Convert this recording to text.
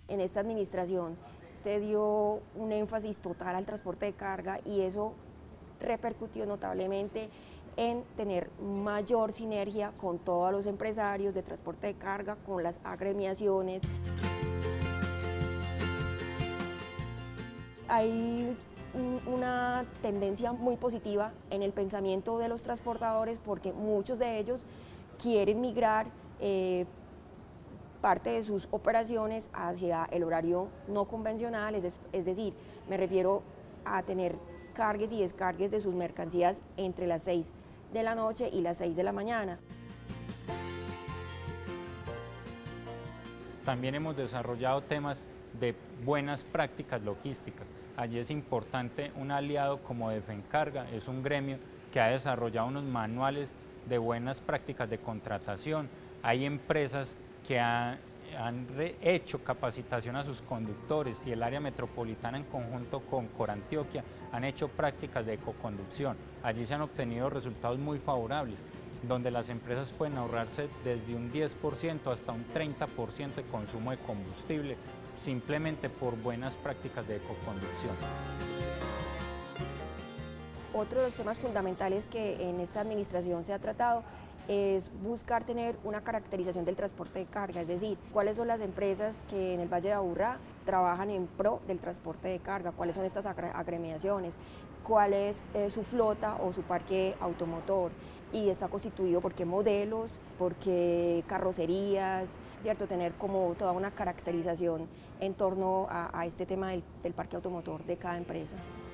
en esta administración se dio un énfasis total al transporte de carga y eso repercutió notablemente en tener mayor sinergia con todos los empresarios de transporte de carga, con las agremiaciones. Hay una tendencia muy positiva en el pensamiento de los transportadores porque muchos de ellos quieren migrar parte de sus operaciones hacia el horario no convencional, es decir, me refiero a tener cargues y descargues de sus mercancías entre las 6 de la noche y las 6 de la mañana. También hemos desarrollado temas de buenas prácticas logísticas. Allí es importante un aliado como Defencarga, es un gremio que ha desarrollado unos manuales de buenas prácticas de contratación. Hay empresas que han hecho capacitación a sus conductores y el área metropolitana en conjunto con Corantioquia han hecho prácticas de ecoconducción. Allí se han obtenido resultados muy favorables, donde las empresas pueden ahorrarse desde un 10% hasta un 30% de consumo de combustible, simplemente por buenas prácticas de ecoconducción. Otro de los temas fundamentales que en esta administración se ha tratado es buscar tener una caracterización del transporte de carga, es decir, cuáles son las empresas que en el Valle de Aburrá trabajan en pro del transporte de carga, cuáles son estas agremiaciones, cuál es su flota o su parque automotor y está constituido por qué modelos, por qué carrocerías, ¿cierto? Tener como toda una caracterización en torno a este tema del parque automotor de cada empresa.